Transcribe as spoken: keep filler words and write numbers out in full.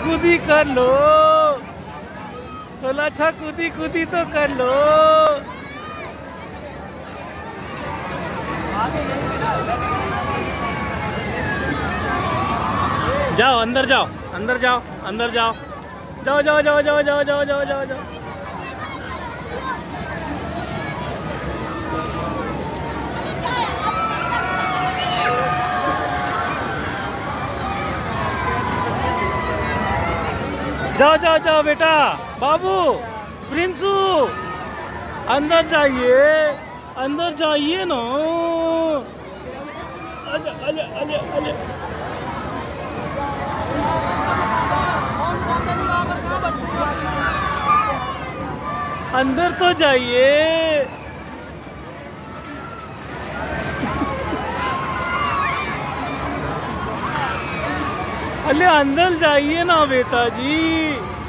कूदी कर लो, थोड़ा अच्छा कूदी कूदी तो कर लो। जाओ अंदर जाओ, अंदर जाओ, अंदर जाओ, जाओ जाओ जाओ जाओ जाओ जाओ जाओ जाओ जाओ। जाओ जाओ जाओ बेटा, बाबू, प्रिंसू, अंदर जाइए, अंदर जाइए ना। आजा आजा आजा आजा। अंदर तो जाइए। अरे अंदर जाइए ना बेटा जी।